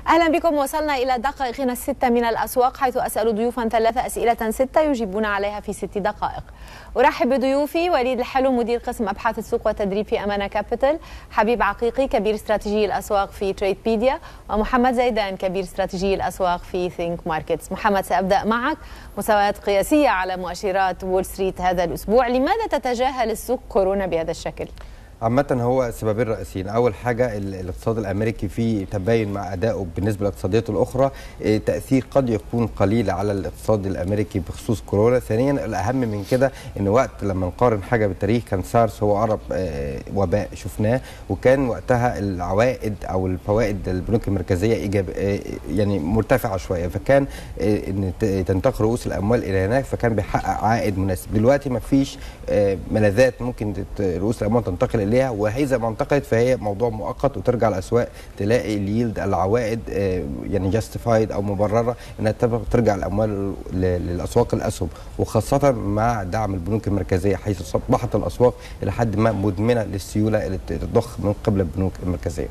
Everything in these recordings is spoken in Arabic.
أهلا بكم. وصلنا إلى دقائقنا 6 من الأسواق، حيث أسأل ضيوفا 3 أسئلة 6 يجيبون عليها في 6 دقائق. أرحب بضيوفي: وليد الحلو مدير قسم أبحاث السوق والتدريب في أمانة كابيتال، حبيب عقيقي كبير استراتيجي الأسواق في تريدبيديا، ومحمد زيدان كبير استراتيجي الأسواق في ثينك ماركتس. محمد، سأبدأ معك. مستويات قياسية على مؤشرات وول ستريت هذا الأسبوع، لماذا تتجاهل السوق كورونا بهذا الشكل؟ عامة هو سببين رئيسيين. أول حاجة الاقتصاد الأمريكي فيه تباين مع أدائه بالنسبة للاقتصاديات الأخرى تأثير قد يكون قليل على الاقتصاد الأمريكي بخصوص كورونا. ثانيا الأهم من كده إن وقت لما نقارن حاجة بالتاريخ كان سارس هو أقرب وباء شفناه، وكان وقتها العوائد أو الفوائد البنوك المركزية يعني مرتفعة شوية، فكان إن تنتقل رؤوس الأموال إلى هناك فكان بيحقق عائد مناسب. دلوقتي ما فيش ملاذات ممكن رؤوس الأموال تنتقل ليها، وإذا ما انتقلت فهي موضوع مؤقت وترجع الاسواق تلاقي اليلد العوائد يعني جاستيفايد او مبرره انها ترجع الاموال للاسواق الاسهم، وخاصه مع دعم البنوك المركزيه حيث اصبحت الاسواق الى حد ما مدمنه للسيوله اللي تضخ من قبل البنوك المركزيه.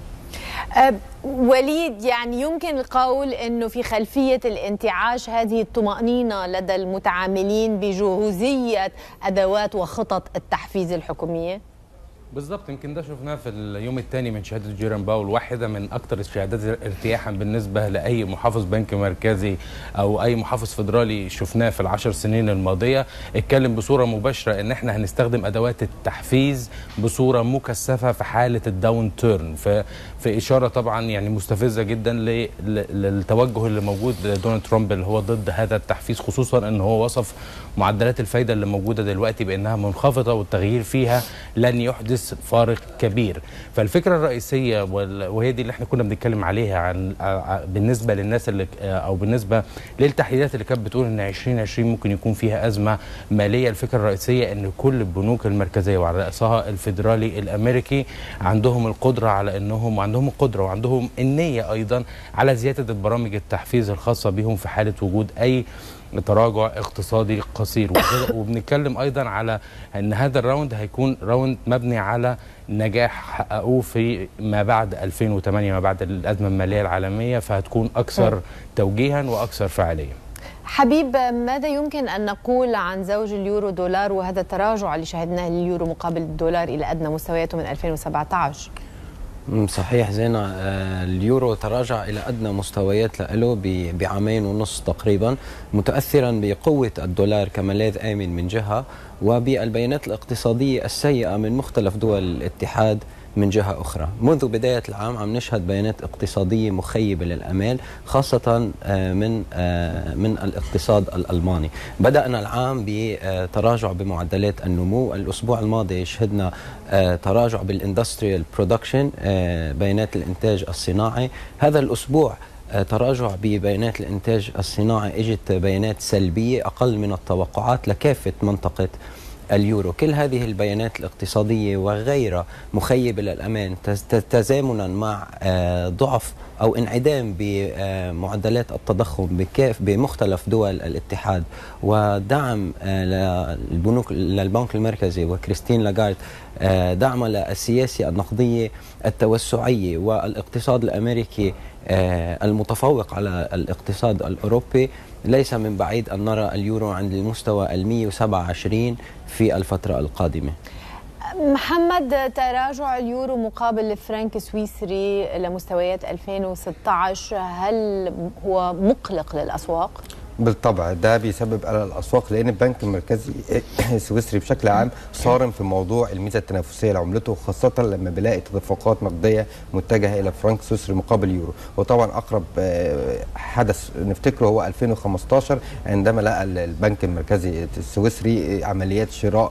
وليد، يعني يمكن القول أنه في خلفية الانتعاش هذه الطمأنينة لدى المتعاملين بجهوزية أدوات وخطط التحفيز الحكومية؟ بالضبط، يمكن ده شفناه في اليوم الثاني من شهاده جيرين باول، واحده من اكثر الشهادات ارتياحا بالنسبه لاي محافظ بنك مركزي او اي محافظ فدرالي شفناه في ال10 سنين الماضيه. اتكلم بصوره مباشره ان احنا هنستخدم ادوات التحفيز بصوره مكثفه في حاله الداون تيرن، في اشاره طبعا يعني مستفزه جدا للتوجه اللي موجود دونالد ترامب اللي هو ضد هذا التحفيز، خصوصا ان هو وصف معدلات الفايده اللي موجوده دلوقتي بانها منخفضه والتغيير فيها لن يحدث فارق كبير. فالفكره الرئيسيه وهي دي اللي احنا كنا بنتكلم عليها عن بالنسبه للناس اللي او بالنسبه للتحديثات اللي كانت بتقول ان 2020 ممكن يكون فيها ازمه ماليه. الفكره الرئيسيه ان كل البنوك المركزيه وعلى راسها الفيدرالي الامريكي عندهم القدره على انهم وعندهم النيه ايضا على زياده برامج التحفيز الخاصه بهم في حاله وجود اي تراجع اقتصادي قصير. وبنتكلم ايضا على ان هذا الراوند هيكون راوند مبني على نجاح حققوه في ما بعد 2008، ما بعد الازمه الماليه العالميه، فهتكون اكثر توجيها واكثر فعاليه. حبيب، ماذا يمكن أن نقول عن زوج اليورو دولار وهذا التراجع اللي شهدناه لليورو مقابل الدولار إلى أدنى مستوياته من 2017؟ صحيح زينة، اليورو تراجع إلى أدنى مستويات له بعامين ونص تقريبا، متأثرا بقوة الدولار كملاذ آمن من جهة، وبالبيانات الاقتصادية السيئة من مختلف دول الاتحاد من جهة أخرى. منذ بداية العام عم نشهد بيانات اقتصادية مخيبة للأمال، خاصة من الاقتصاد الألماني. بدأنا العام بتراجع بمعدلات النمو. الأسبوع الماضي شهدنا تراجع بالاندستريال برودكشن، بيانات الإنتاج الصناعي. هذا الأسبوع تراجع ببيانات الإنتاج الصناعي، اجت بيانات سلبية أقل من التوقعات لكافة منطقة اليورو. كل هذه البيانات الاقتصادية وغيرها مخيبة للأمان، تزامنا مع ضعف أو انعدام بمعدلات التضخم بمختلف دول الاتحاد، ودعم للبنك المركزي وكريستين لاغارد دعم للسياسة النقدية التوسعية والاقتصاد الأمريكي المتفوق على الاقتصاد الأوروبي. ليس من بعيد أن نرى اليورو عند المستوى 127 في الفترة القادمة. محمد، تراجع اليورو مقابل الفرنك السويسري لمستويات 2016 هل هو مقلق للأسواق؟ بالطبع ده بيسبب قلق الاسواق، لان البنك المركزي السويسري بشكل عام صارم في موضوع الميزه التنافسيه لعملته، خاصه لما بيلاقي تدفقات نقديه متجهه الى فرنك سويسري مقابل يورو. وطبعا اقرب حدث نفتكره هو 2015 عندما لقى البنك المركزي السويسري عمليات شراء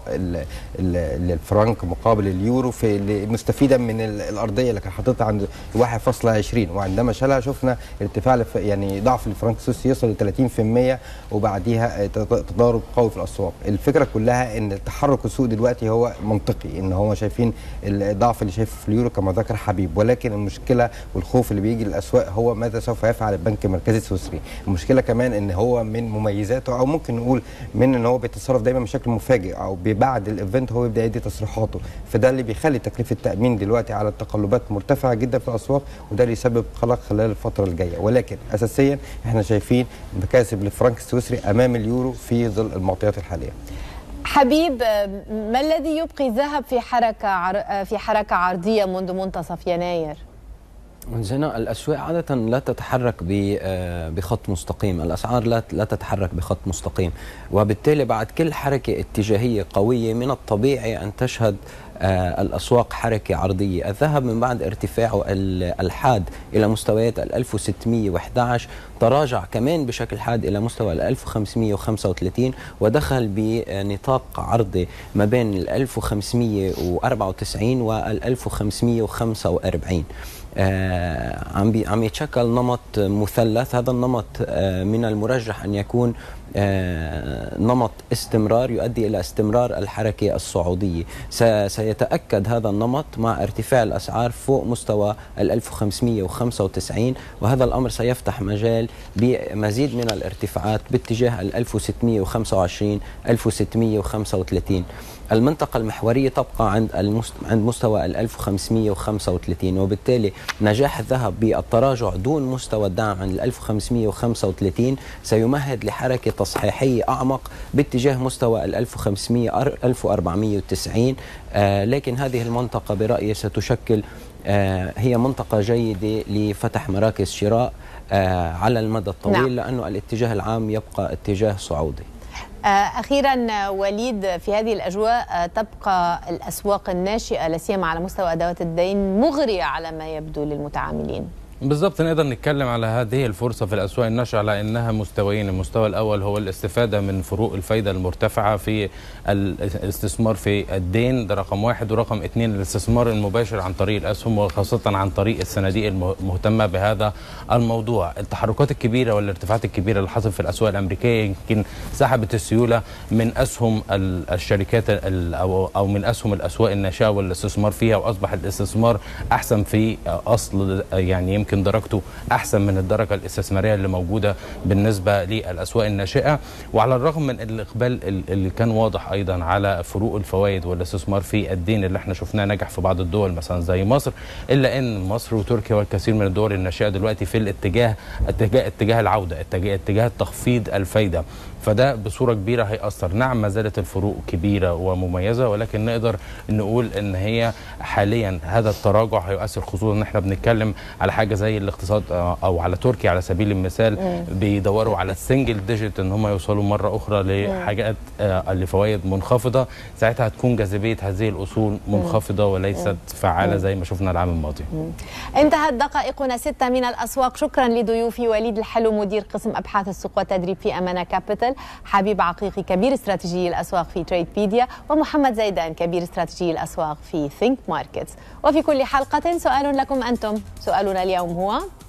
الفرنك مقابل اليورو في مستفيدا من الارضيه اللي كان حاططها عند 1.20، وعندما شالها شفنا ارتفاع يعني ضعف الفرنك السويسري يصل ل 30% العالميه وبعديها تضارب قوي في الاسواق. الفكره كلها ان تحرك السوق دلوقتي هو منطقي، ان هو شايفين الضعف اللي شايفه في اليورو كما ذكر حبيب، ولكن المشكله والخوف اللي بيجي للاسواق هو ماذا سوف يفعل البنك المركزي السويسري. المشكله كمان ان هو من مميزاته، او ممكن نقول من ان هو بيتصرف دايما بشكل مفاجئ، او بعد الايفنت هو يبدا يدي تصريحاته، فده اللي بيخلي تكلفه التامين دلوقتي على التقلبات مرتفعه جدا في الاسواق، وده اللي يسبب قلق خلال الفتره الجايه. ولكن اساسيا احنا شايفين مكاسب للفرنك السويسري امام اليورو في ظل المعطيات الحاليه. حبيب، ما الذي يبقي الذهب في حركه عرضيه منذ منتصف يناير؟ زينا الأسواق عادة لا تتحرك بخط مستقيم، الأسعار لا تتحرك بخط مستقيم، وبالتالي بعد كل حركة اتجاهية قوية من الطبيعي أن تشهد الأسواق حركة عرضية. الذهب من بعد ارتفاعه الحاد إلى مستويات 1611 تراجع كمان بشكل حاد إلى مستوى 1535 ودخل بنطاق عرضي ما بين 1594 و 1545. عم يتشكل نمط مثلث. هذا النمط من المرجح أن يكون نمط استمرار يؤدي إلى استمرار الحركة الصعودية. سيتأكد هذا النمط مع ارتفاع الأسعار فوق مستوى 1595، وهذا الأمر سيفتح مجال بمزيد من الارتفاعات باتجاه 1625 1635. المنطقة المحورية تبقى عند مستوى 1535، وبالتالي نجاح الذهب بالتراجع دون مستوى الدعم عند 1535 سيمهد لحركة تصحيحية أعمق باتجاه مستوى 1500 1490. لكن هذه المنطقة برأيي ستشكل هي منطقة جيدة لفتح مراكز شراء على المدى الطويل. نعم. لأنه الاتجاه العام يبقى اتجاه صعودي. أخيرا وليد، في هذه الأجواء تبقى الأسواق الناشئة لا سيما على مستوى أدوات الدين مغرية على ما يبدو للمتعاملين. بالضبط، نقدر نتكلم على هذه الفرصة في الأسواق الناشئة على أنها مستويين. المستوى الأول هو الاستفادة من فروق الفايدة المرتفعة في الاستثمار في الدين، ده رقم واحد. ورقم اثنين الاستثمار المباشر عن طريق الأسهم، وخاصة عن طريق الصناديق المهتمة بهذا الموضوع. التحركات الكبيرة والارتفاعات الكبيرة اللي حصلت في الأسواق الأمريكية يمكن سحبت السيولة من أسهم الشركات أو من أسهم الأسواق الناشئة والاستثمار فيها، وأصبح الاستثمار أحسن في أصل، يعني يمكن درجته أحسن من الدرجة الاستثمارية اللي موجودة بالنسبة للأسواق الناشئة. وعلى الرغم من الإقبال اللي كان واضح أيضا على فروق الفوائد والاستثمار في الدين اللي احنا شفناه نجح في بعض الدول مثلا زي مصر، إلا أن مصر وتركيا والكثير من الدول الناشئة دلوقتي في اتجاه العودة، اتجاه تخفيض الفايدة. فده بصورة كبيرة هيأثر. نعم ما زالت الفروق كبيرة ومميزة، ولكن نقدر نقول ان هي حاليا هذا التراجع هيؤثر، خصوصا ان احنا بنتكلم على حاجة زي الاقتصاد او على تركيا على سبيل المثال بيدوروا على السنجل ديجيت ان هم يوصلوا مرة اخرى لحاجات لفوائد منخفضة. ساعتها هتكون جاذبية هذه الاصول منخفضة وليست فعالة زي ما شفنا العام الماضي. انتهت دقائقنا 6 من الأسواق. شكرا لضيوفي وليد الحلو مدير قسم أبحاث السوق والتدريب في أمانة كابيتال، حبيب عقيقي كبير استراتيجي الأسواق في تريدبيديا، ومحمد زيدان كبير استراتيجي الأسواق في ثينك ماركتس. وفي كل حلقة سؤال لكم أنتم. سؤالنا اليوم هو: